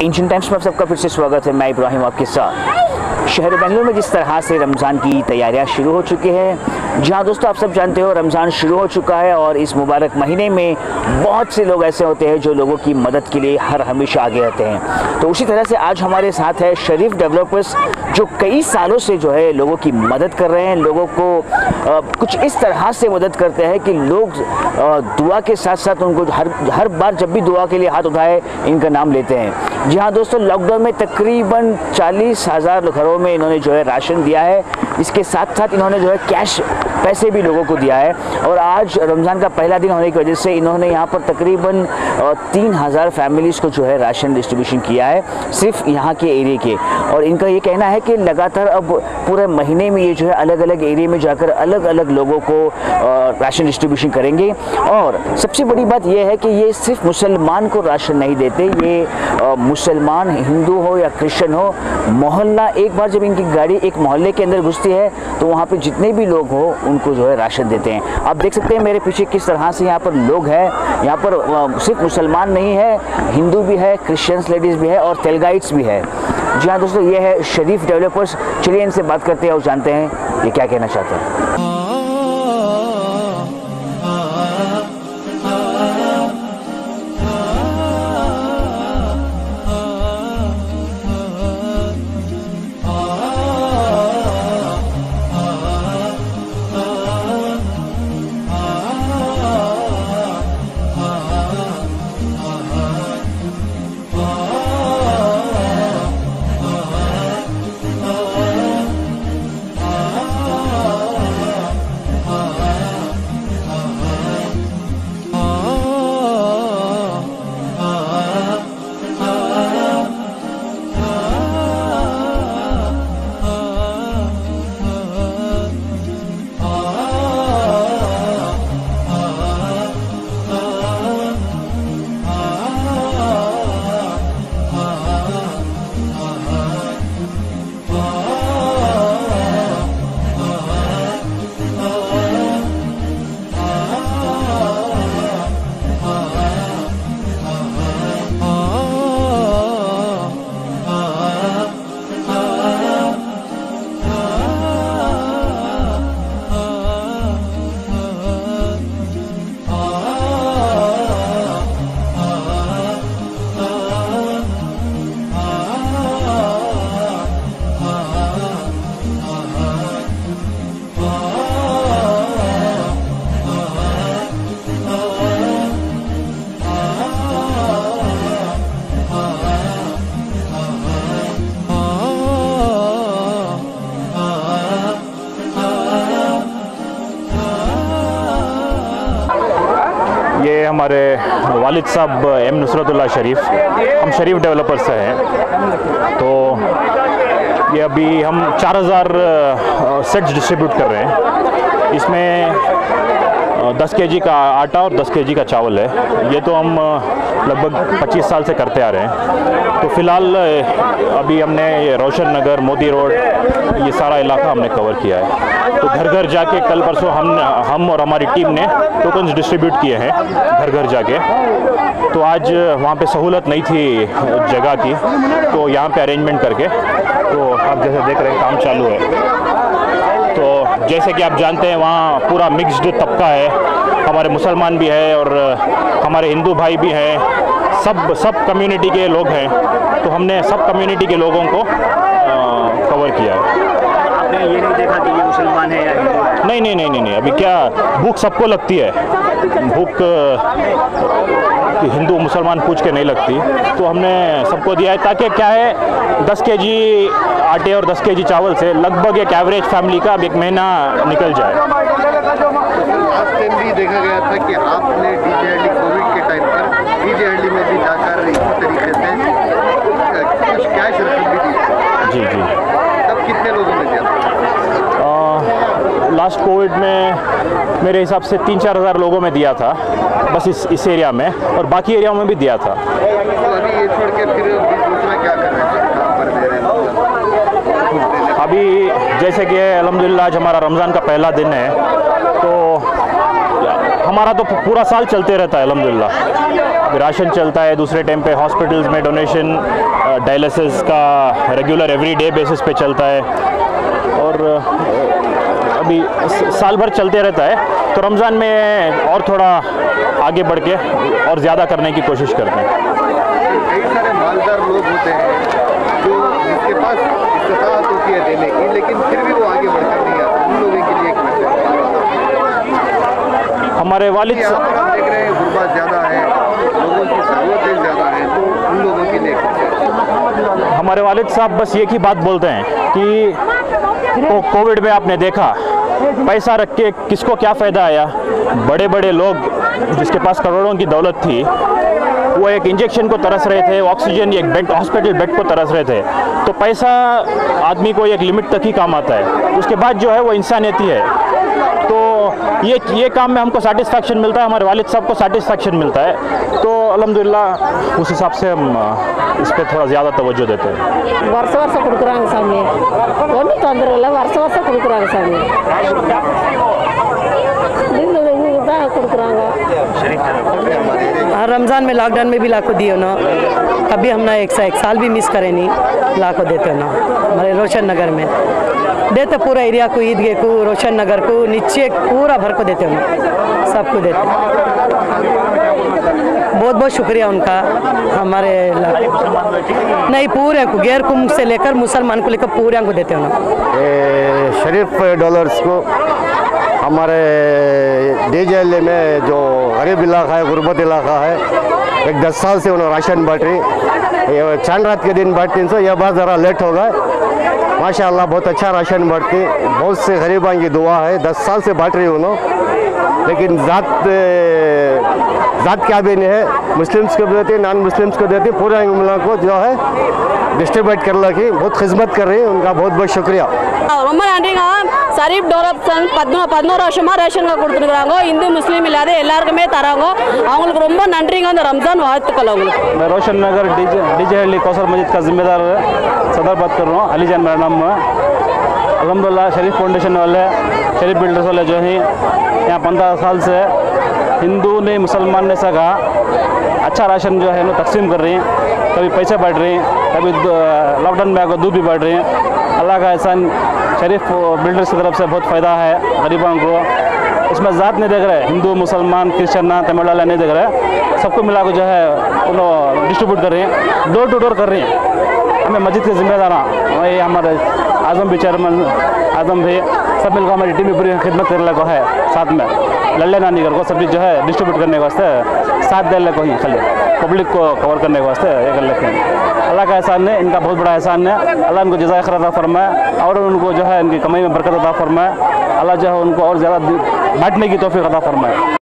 Asian times में आप सबका फिर से स्वागत है। मैं इब्राहिम आपके साथ। शहर बेंगलुरु में जिस तरह से रमज़ान की तैयारियां शुरू हो चुकी हैं, जहां दोस्तों आप सब जानते हो रमज़ान शुरू हो चुका है और इस मुबारक महीने में बहुत से लोग ऐसे होते हैं जो लोगों की मदद के लिए हर हमेशा आगे रहते हैं। तो उसी तरह से आज हमारे साथ है शरीफ डेवलपर्स, जो कई सालों से जो है लोगों की मदद कर रहे हैं। लोगों को कुछ इस तरह से मदद करते हैं कि लोग दुआ के साथ साथ उनको हर बार जब भी दुआ के लिए हाथ उठाए इनका नाम लेते हैं। जी हाँ दोस्तों, लॉकडाउन में तकरीबन 40,000 घरों में इन्होंने जो है राशन दिया है। इसके साथ साथ इन्होंने जो है कैश पैसे भी लोगों को दिया है। और आज रमज़ान का पहला दिन होने की वजह से इन्होंने यहाँ पर तकरीबन 3,000 फैमिलीज़ को जो है राशन डिस्ट्रीब्यूशन किया है, सिर्फ यहाँ के एरिया के। और इनका ये कहना है कि लगातार अब पूरे महीने में ये जो है अलग अलग एरिया में जाकर अलग अलग लोगों को राशन डिस्ट्रीब्यूशन करेंगे। और सबसे बड़ी बात यह है कि ये सिर्फ मुसलमान को राशन नहीं देते, ये मुसलमान हिंदू हो या क्रिश्चियन हो, मोहल्ला एक बार जब इनकी गाड़ी एक मोहल्ले के अंदर घुसती है तो वहाँ पे जितने भी लोग हो उनको जो है राशन देते हैं। आप देख सकते हैं मेरे पीछे किस तरह से यहाँ पर लोग हैं। यहाँ पर सिर्फ मुसलमान नहीं है, हिंदू भी है, क्रिश्चियंस लेडीज़ भी है और तेलगाइट्स भी है। जी हाँ दोस्तों, ये है शरीफ डेवलपर्स। चलिए इनसे बात करते हैं और जानते हैं ये क्या कहना चाहते हैं। ये हमारे वालिद साहब एम नुसरतुल्लाह शरीफ, हम शरीफ डेवलपर्स से हैं। तो ये अभी हम 4,000 सेट्स डिस्ट्रीब्यूट कर रहे हैं। इसमें 10 kg का आटा और 10 kg का चावल है। ये तो हम लगभग 25 साल से करते आ रहे हैं। तो फ़िलहाल अभी हमने ये रोशन नगर, मोदी रोड, ये सारा इलाका हमने कवर किया है। तो घर घर जाके कल परसों हम और हमारी टीम ने टोकन्स डिस्ट्रीब्यूट किए हैं घर घर जाके। तो आज वहाँ पे सहूलत नहीं थी जगह की, तो यहाँ पे अरेंजमेंट करके, तो आप जैसे देख रहे हैं काम चालू है। तो जैसे कि आप जानते हैं वहाँ पूरा मिक्स्ड तबका है, हमारे मुसलमान भी है और हमारे हिंदू भाई भी हैं, सब कम्युनिटी के लोग हैं। तो हमने सब कम्युनिटी के लोगों को कवर किया है। आपने ये नहीं देखा कि ये मुसलमान है या हिंदू है? नहीं, अभी क्या भूख सबको लगती है, भूख हिंदू मुसलमान पूछ के नहीं लगती। तो हमने सबको दिया है ताकि क्या है 10 kg आटे और 10 kg चावल से लगभग एक एवरेज फैमिली का अब एक महीना निकल जाए। लास्ट टाइम भी देखा गया था कि आपने डीजे कोविड के टाइम पर डीजे में भी जाकर इसी तरीके से कुछ कैश रकम भी दी। जी तब कितने लोगों ने दिया? लास्ट कोविड में मेरे हिसाब से 3-4 हज़ार लोगों में दिया था, बस इस एरिया में, और बाकी एरिया में भी दिया था। तो अभी ये छोड़ के फिर दूसरा क्या कर रहे हैं? अभी जैसे कि अल्हम्दुलिल्लाह आज हमारा रमज़ान का पहला दिन है, तो हमारा तो पूरा साल चलते रहता है अल्हम्दुलिल्लाह। राशन चलता है, दूसरे टाइम पे हॉस्पिटल्स में डोनेशन डायलिसिस का रेगुलर एवरीडे बेसिस पे चलता है और अभी साल भर चलते रहता है। तो रमज़ान में और थोड़ा आगे बढ़ के और ज़्यादा करने की कोशिश करते हैं। कई सारे मालदार लोग होते हैं जो जिसके पास इस्तेताअत होती है देने की, लेकिन फिर भी वो आगे बढ़कर नहीं आते। उन लोगों के लिए एक मैसेज। हमारे वालिद यहाँ पर हम देख रहे हैं गुर्बत ज़्यादा है, लोगों की ज़रूरतें ज़्यादा हैं, तो उन लोगों के लिए एक मैसेज। हमारे वालिद साहब बस एक ही बात बोलते हैं कि कोविड में आपने देखा पैसा रख के किसको क्या फ़ायदा आया। बड़े बड़े लोग जिसके पास करोड़ों की दौलत थी वो एक इंजेक्शन को तरस रहे थे, ऑक्सीजन एक बेड हॉस्पिटल बेड को तरस रहे थे। तो पैसा आदमी को एक लिमिट तक ही काम आता है, उसके बाद जो है वो इंसानियती है। तो ये काम में हमको सेटिस्फेक्शन मिलता है, हमारे वालिद साहब को सेटिस्फेक्शन मिलता है। तो अल्हम्दुलिल्लाह उस हिसाब से हम इस पर थोड़ा ज़्यादा तवज्जो देते हैं। वर्ष वर्ष कुड़कुरांग सामने ಒಂದು ತೊಂದರೆ ಇಲ್ಲ ವರ್ಷ ವರ್ಷ ಕುಡ್ಕುறாங்க சாமி कुड़कुरांगा। रमज़ान में लॉकडाउन में भी लाखो दियो ना, कभी हम ना एक साल भी मिस करे नहीं, लाखो देते ना। हमारे रोशन नगर में देते पूरा एरिया को, ईदगाह को, रोशन नगर को, नीचे पूरा भर को देते हो ना, सबको देते। बहुत बहुत शुक्रिया उनका। हमारे नहीं पूरे को गैर कुम से लेकर मुसलमान को लेकर पूरे को देते हो ना। शरीफ डॉलर्स को हमारे डीजेएलए में जो गरीब इलाका है, गुर्बत इलाका है, एक 10 साल से उन्होंने राशन बांट रही। ये चांद रात के दिन बांटती हैं, यह बात ज़रा लेट हो गया। माशाअल्लाह बहुत अच्छा राशन बांटती, बहुत से गरीबां की दुआ है। 10 साल से बांट रही उन्होंने, लेकिन ज़ात क्या भी नहीं है, मुस्लिम्स को भी देती, नॉन मुस्लिम्स को देती, पूरे मुल्क को जो है डिस्ट्रीब्यूट कर लगी। बहुत खिदमत कर रही है, उनका बहुत बहुत शुक्रिया। ரொம்ப நன்றிங்க। ஷரீஃப் டெவலப்மெண்ட் 11 வருஷமாக ரேஷனுங்க கொடுத்துருக்குறாங்க, இந்து முஸ்லீம் இல்லாத எல்லாருக்குமே தராங்க। அவங்களுக்கு ரொம்ப நன்றிங்க, அந்த ரம்ज़ान வாழ்த்துக்கள் அவங்களுக்கு। मैं रोशन नगर डीजेएलए कौसर मस्जिद का जिम्मेदार सदर बात कर रहा हूँ। अली जान मेरा नाम है। अल्हम्दुलिल्लाह शरीफ फाउंडेशन वाले, शरीफ बिल्डर्स वाले जो हैं यहाँ 15 साल से हिंदू ने मुसलमान ने सगा अच्छा राशन जो है ना तकसीम कर रही हैं। कभी पैसे बांट रही हैं, कभी लॉकडाउन में आकर दूध भी बांट रही हैं। अल्लाह का एहसान, शरीफ बिल्डर्स की तरफ से बहुत फ़ायदा है गरीबों को। इसमें ज़ात नहीं देख रहे, हिंदू मुसलमान क्रिश्चियन तमिल वाला नहीं देख रहे, सबको मिला को जो है उन्होंने डिस्ट्रीब्यूट कर रही हैं, डोर टू डोर कर रही हैं। हमें मस्जिद के जिम्मेदार वही हमारे आज़म भी, चेयरमैन आज़म भी, सब मिलकर हमारी टीम भी पूरी खिदमत करने को है। साथ में लल्ले नानी घर को सब्जी जो है डिस्ट्रीब्यूट करने के वास्ते साथ देने को ही खाली पब्लिक को कवर करने के वास्ते ये कर लेते हैं। अल्लाह का एहसान है, इनका बहुत बड़ा एहसान है। अल्लाह इनको जज़ाए खैर अता फरमाए और उनको जो है इनकी कमाई में बरकत अता फरमाए। अल्लाह जो है उनको और ज़्यादा बांटने की तौफीक अता फरमाए।